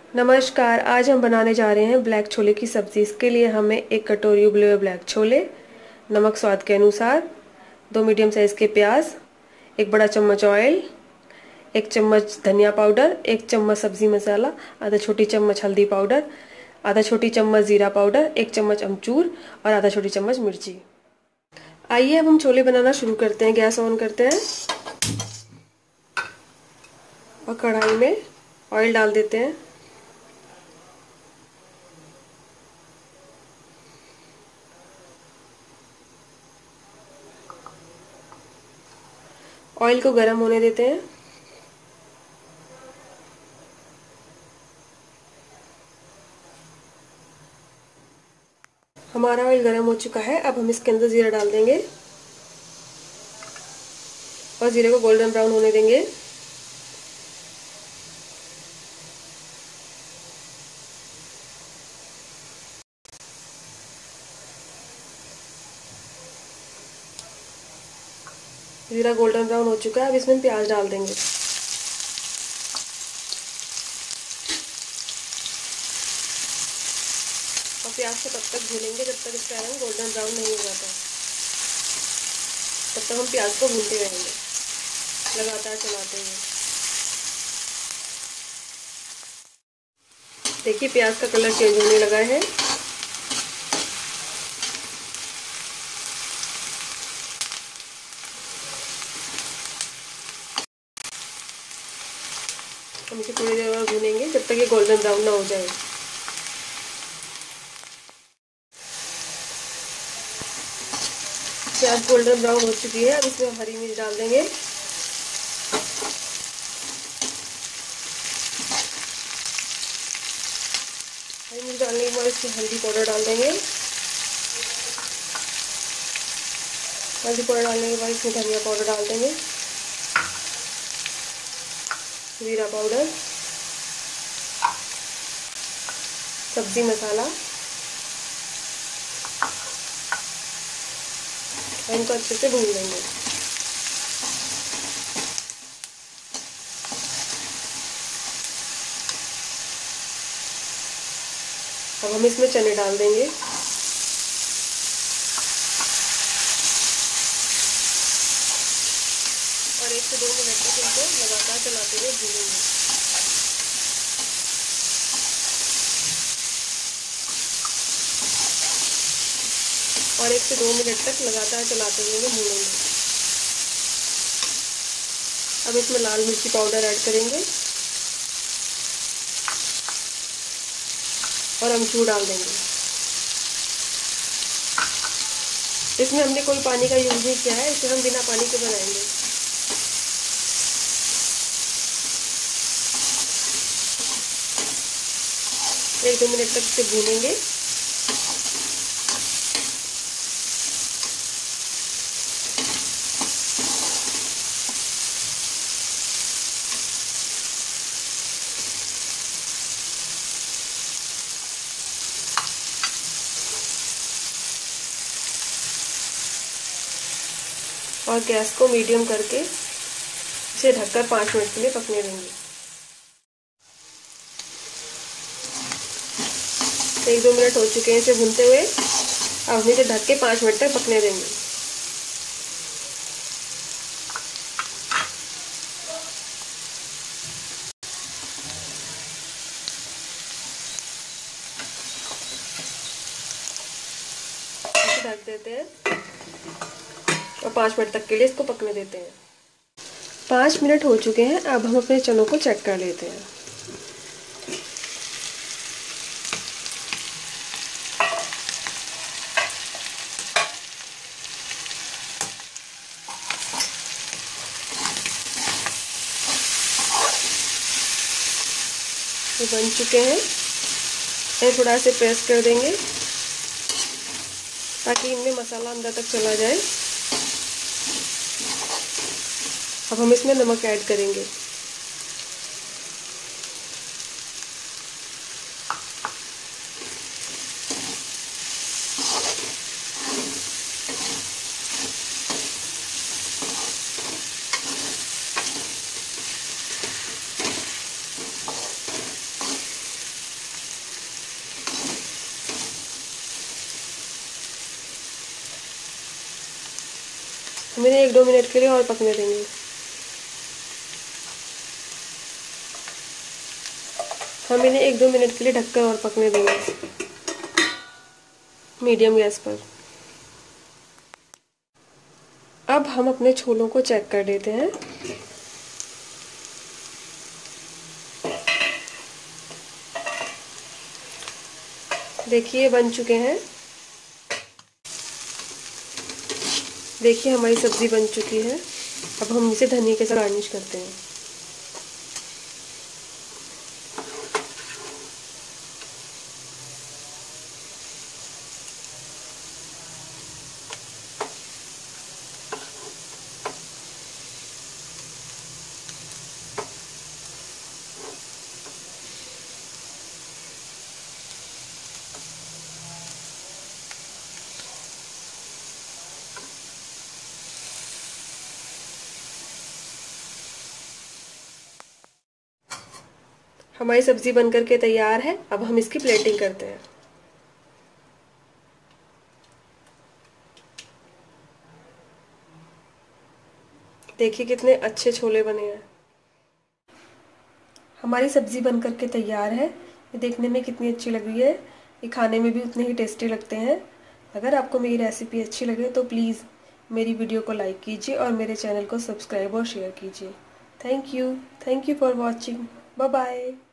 नमस्कार। आज हम बनाने जा रहे हैं ब्लैक छोले की सब्ज़ी। इसके लिए हमें एक कटोरी उबले हुए ब्लैक छोले, नमक स्वाद के अनुसार, 2 मीडियम साइज़ के प्याज, 1 बड़ा चम्मच ऑयल, 1 चम्मच धनिया पाउडर, 1 चम्मच सब्ज़ी मसाला, आधा छोटी चम्मच हल्दी पाउडर, आधा छोटी चम्मच ज़ीरा पाउडर, 1 चम्मच अमचूर और आधा छोटी चम्मच मिर्ची। आइए अब हम छोले बनाना शुरू करते हैं। गैस ऑन करते हैं और कढ़ाई में ऑयल डाल देते हैं। ऑयल को गर्म होने देते हैं। हमारा ऑयल गर्म हो चुका है। अब हम इसके अंदर ज़ीरा डाल देंगे और ज़ीरे को गोल्डन ब्राउन होने देंगे। ज़ीरा गोल्डन ब्राउन हो चुका है। अब इसमें प्याज डाल देंगे। और प्याज को तब तक भूनेंगे जब तक इसका रंग गोल्डन ब्राउन नहीं हो जाता। तब तक हम प्याज को भूनते रहेंगे लगातार चलाते हुए। देखिए प्याज का कलर चेंज होने लगा है। हम इसे थोड़ी देर और भूनेंगे जब तक ये गोल्डन ब्राउन ना हो जाए। प्याज गोल्डन ब्राउन हो चुकी है। अब इसमें हम हरी मिर्च डाल देंगे। हरी मिर्च डालने के बाद इसमें हल्दी पाउडर डाल देंगे। हल्दी पाउडर डालने के बाद इसमें धनिया पाउडर डाल देंगे, जीरा पाउडर, सब्जी मसाला, इनको अच्छे से भून लेंगे। अब हम इसमें चने डाल देंगे और 1 से 2 मिनट तक इनको लगातार चलाते हुए भूनेंगे। और 1 से 2 मिनट तक लगातार चलाते हुए भूनेंगे। अब इसमें लाल मिर्ची पाउडर ऐड करेंगे और अमचूर डाल देंगे। इसमें हमने कोई पानी का यूज़ नहीं किया है, इसे हम बिना पानी के बनाएंगे। एक 2 मिनट तक इसे भूनेंगे। और गैस को मीडियम करके इसे ढककर 5 मिनट के लिए पकने देंगे। 1-2 मिनट हो चुके हैं इसे भूनते हुए। अब हम इसे ढक के 5 मिनट तक पकने देंगे। इसे ढक देते हैं और 5 मिनट तक के लिए इसको पकने देते हैं। 5 मिनट हो चुके हैं। अब हम अपने चनों को चेक कर लेते हैं। ये बन चुके हैं। इन्हें थोड़ा से प्रेस कर देंगे ताकि इनमें मसाला अंदर तक चला जाए। अब हम इसमें नमक ऐड करेंगे। हम इन्हें 1-2 मिनट के लिए और पकने देंगे। हम इन्हें 1-2 मिनट के लिए ढककर और पकने देंगे मीडियम गैस पर। अब हम अपने छोलों को चेक कर लेते हैं। देखिए बन चुके हैं। देखिए हमारी सब्ज़ी बन चुकी है। अब हम इसे धनिया के साथ गार्निश करते हैं। हमारी सब्ज़ी बनकर के तैयार है। अब हम इसकी प्लेटिंग करते हैं। देखिए कितने अच्छे छोले बने हैं। हमारी सब्ज़ी बनकर के तैयार है। ये देखने में कितनी अच्छी लग रही है। ये खाने में भी उतने ही टेस्टी लगते हैं। अगर आपको मेरी रेसिपी अच्छी लगे तो प्लीज़ मेरी वीडियो को लाइक कीजिए और मेरे चैनल को सब्सक्राइब और शेयर कीजिए। Thank you for watching. Bye bye.